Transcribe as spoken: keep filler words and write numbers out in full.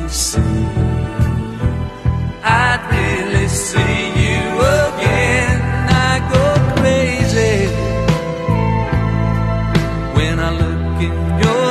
really see you. I'd really see you again. I go crazy when I look in your